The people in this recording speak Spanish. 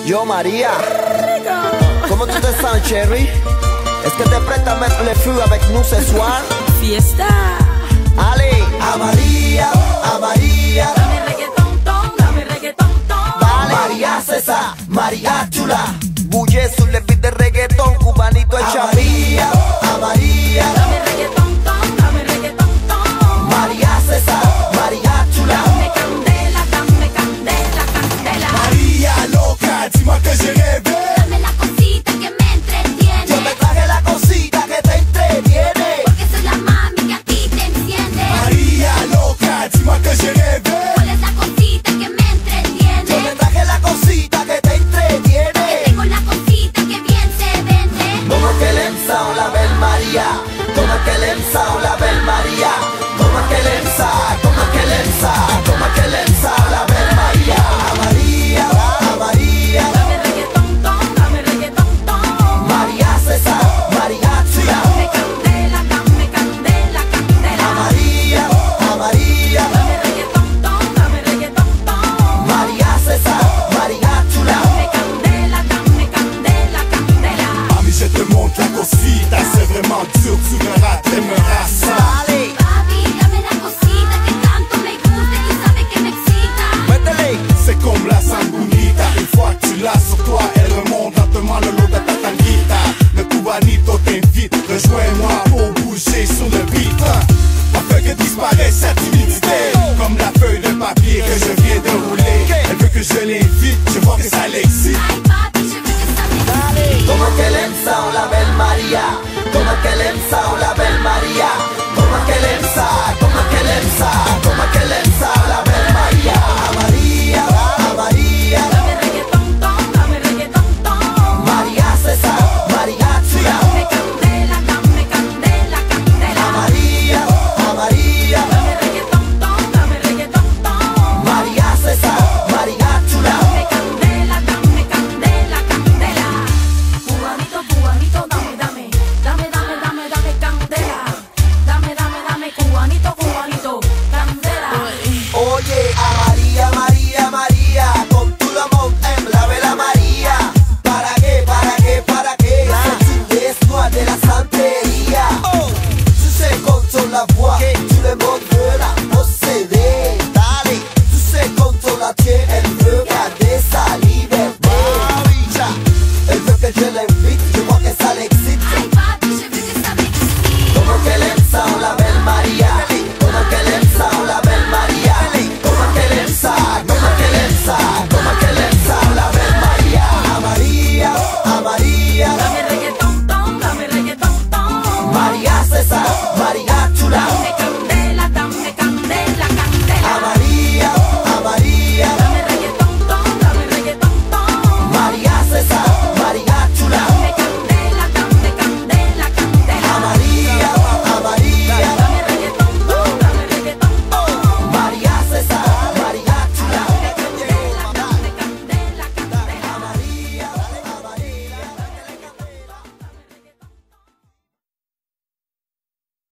Yo, Maria, comment tu te sens, chérie? Est-ce que t'es prête à mettre le feu avec nous ce soir? Fiesta. Allez, a Maria, a Maria. Dame reggaeton, Vale, Maria César, Maria chula. Bulle sur le beat de reggaeton, cubanito el Maria, a Maria. Dame reggaeton, Maria César, Maria chula. dame candela, candela. María loca, dis-moi que j'ai rêvé. Dame la cosita que me entretiene. Yo me traje la cosita que te entretiene. Porque soy la mami que a ti te enciende. María loca, dis-moi que j'ai rêvé. ¿Cuál es la cosita que me Yo me entretiene? traje la cosita que te Que entretiene. tengo la cosita que bien se vende. Como que le la Bel Maria. Como que le la Bel Maria. Como que le como que le como que le la Bel Maria. A Maria, a Maria. Dame reggaeton, Maria César, Maria chula. dame candela, A Maria, a Maria. dame reggaeton, Maria César, Maria chula. dame candela. Mami, je te montre la cosita, c'est vraiment dur, tu verras, t'aimeras ça. Dale, Papi, dame la cosita que tanto me gusta y tú sabes que me excita. métele. C'est comme la sangunita, une fois que tu l'as sur toi, elle remonte lentement le long de ta tanguita. Le cubanito t'invite, rejoins-moi pour bouger sur le beat. Afin que disparaisse sa timidité, comme la feuille de papier que je viens de rouler. Elle veut que je l'invite